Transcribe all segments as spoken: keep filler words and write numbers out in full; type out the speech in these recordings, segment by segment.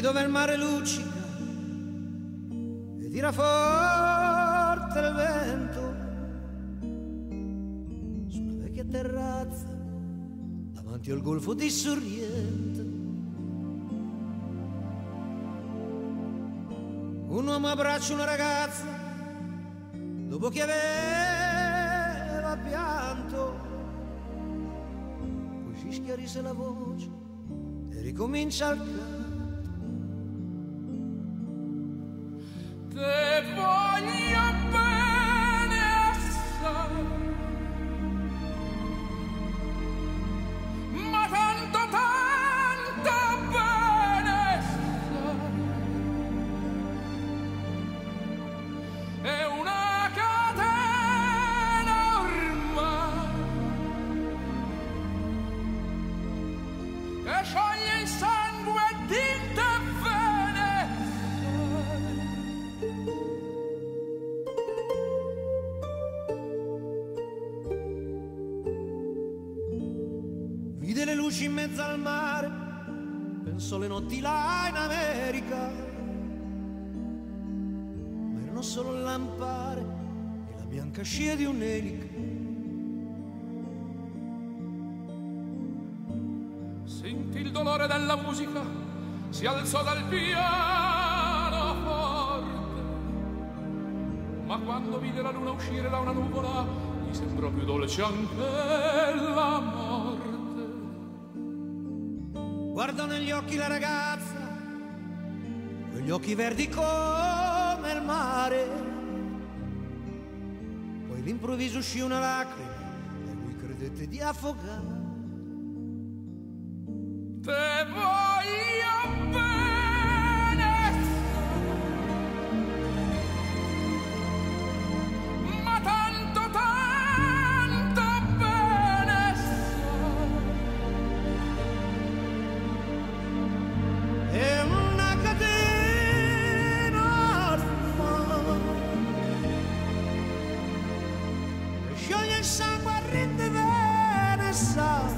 dove il mare luccica e tira forte il vento, sulla vecchia terrazza davanti al golfo di Sorrento, un uomo abbraccia una ragazza dopo che aveva pianto, poi si schiarisce la voce e ricomincia il canto. Te voglio bene assai, ma tanto tanto bene assai, è una catena ormai che scioglie il sangue di te bene assai. Vide le luci in mezzo al mare, pensò le notti là in America, ma erano solo lampare e la bianca scia di un'elica. Sentì il dolore della musica, si alzò dal pianoforte, ma quando vide la luna uscire da una nuvola, gli sembrò più dolce anche la morte. Guardò negli occhi la ragazza, quegli occhi verdi come il mare, poi all'improvviso uscì una lacrima e lui credette di affogare. Te voglio bene, ma tanto tanto bene È una catena ormai che scioglie il sangue a rinde bene sa.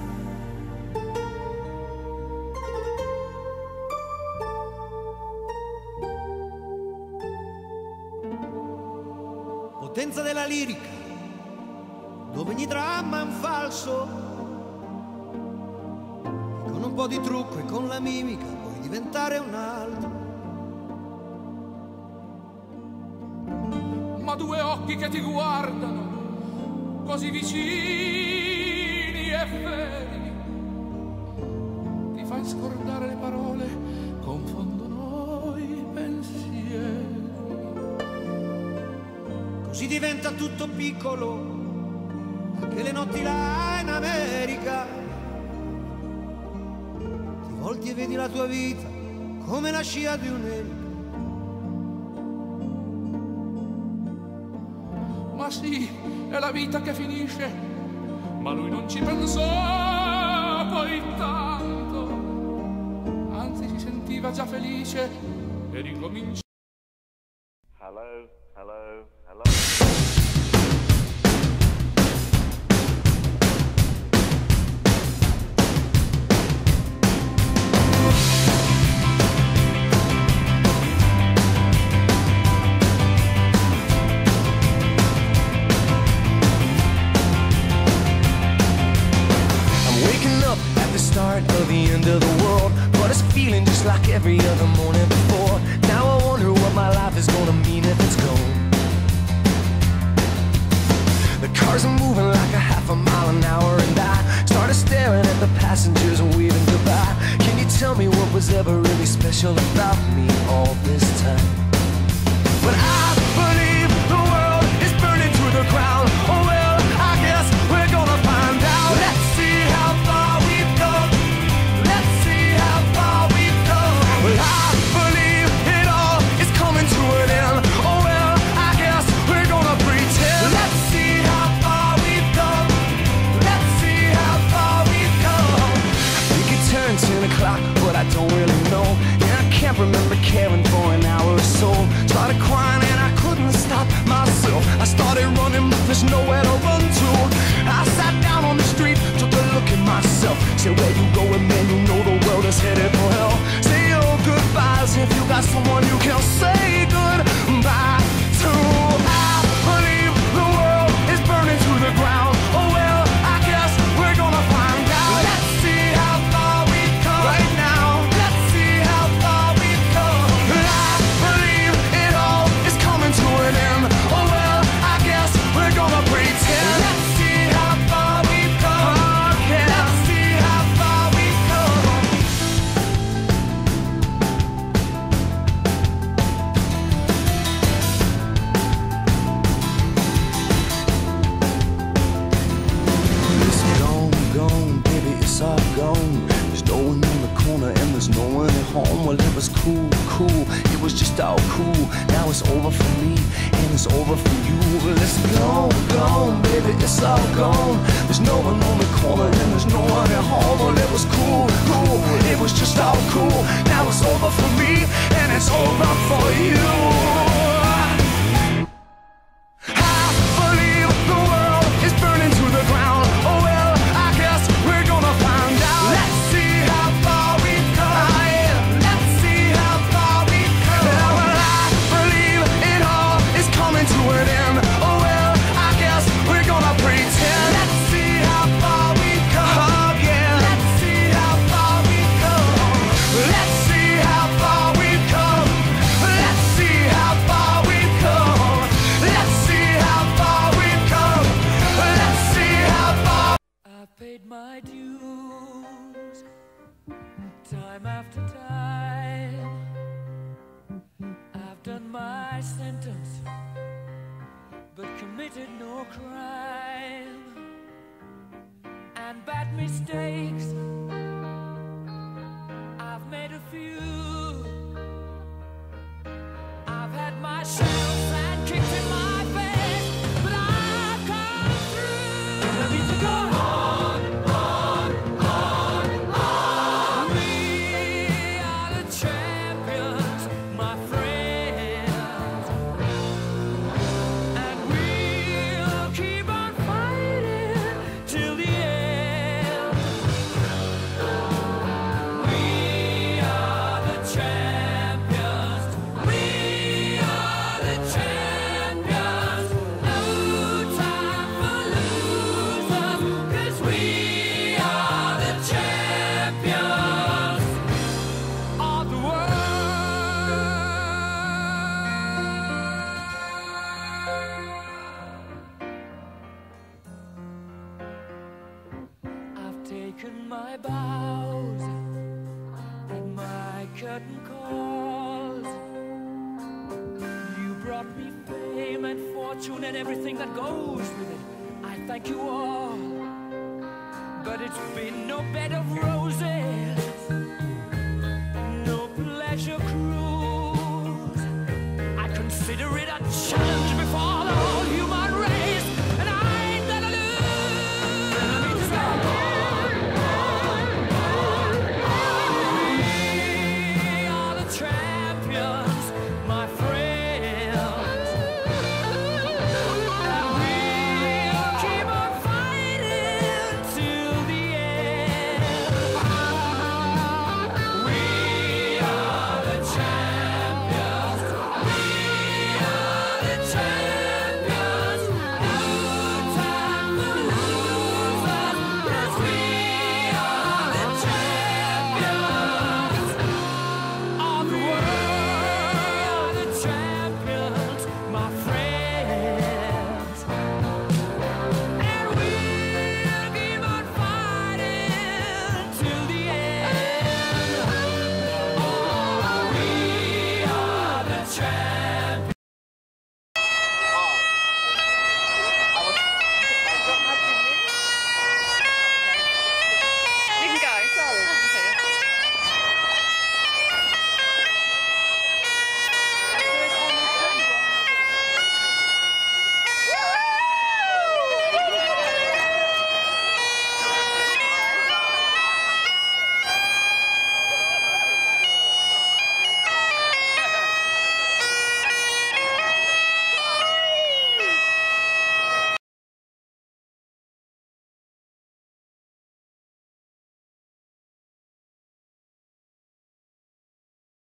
Potenza della lirica, dove ogni dramma è un falso, e con un po' di trucco e con la mimica puoi diventare un altro. ma due occhi che ti guardano così vicini e feri, ti fai scordare le parole, confondono i pensieri. Così diventa tutto piccolo, anche le notti là in America. Ti volti e vedi la tua vita come la scia di un'elica. Ma sì, è la vita che finisce, ma lui non ci pensò poi tanto, anzi si sentiva già felice e ricominciò. Hello, hello, hello. Of the end of the world, but it's feeling just like every other morning before. Now I wonder what my life is gonna mean if it's gone. The cars are moving like a half a mile an hour, and I started staring at the passengers and waving goodbye. Can you tell me what was ever really special about me all this time? But I believe the world is burning to the ground. Oh well, I guess we're gonna find out. Let's see how far we've come. Let's see how far we've come. Well, I believe it all is coming to an end. Oh well, I guess we're gonna pretend. Let's see how far we've come. Let's see how far we've come. We could turn ten o'clock, but I don't really know. And I can't someone you can say goodbye to. I believe the world is burning to the ground. Oh well, I guess we're gonna find out. Let's see how far we've come right now. Let's see how far we've come. I believe it all is coming to an end. Oh well, I guess we're gonna pretend. Let's see how far we've come. Oh, yeah. Let's see how far we've come. It's gone, gone, baby, it's all gone. There's no one in the corner and there's no one at home. Well, it was cool, cool, it was just all cool. Now it's over for me and it's over for you. Well, it's gone, gone, baby, it's all gone. There's no one on the corner and there's no one at home. Well, it was cool, cool, it was just all cool. Now it's over for me and it's over for you. I believe the world is burning to the ground. Oh well, I guess we're gonna find out. Let's see how far we've come. Yeah. Let's see how far we've come. Yeah, well, I believe it all is coming to an end. Oh well, I guess we're gonna pretend. Let's see how far we've come. Oh yeah. Let's see how far we've come. Let's see how far we've come. Let's see how far we've come. Let's see how far we've come. Let's see how far. I've paid my dues time after time. I've done my sentence, but committed no crime. And bad mistakes, I've made a few. I've had my shells and kicked in my face, but I've come through. And I need to go on, on, on, on. We are the champions, my friends, and we'll keep on fighting till the end. We are the champions. We are the champions. No time for losers, 'cause we are the champions of the world. I've taken my bows and my curtain calls. You brought me fame and fortune and everything that goes with it. I thank you all, but it's been no bed of roses, no pleasure cruise. I consider it a challenge.